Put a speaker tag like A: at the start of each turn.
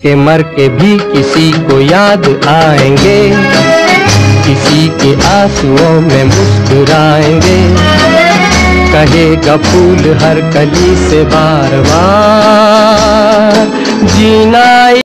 A: के मर के भी किसी को याद आएंगे, किसी के आंसुओं में मुस्कुराएंगे। कहेगा फूल हर कली से बार बार जीना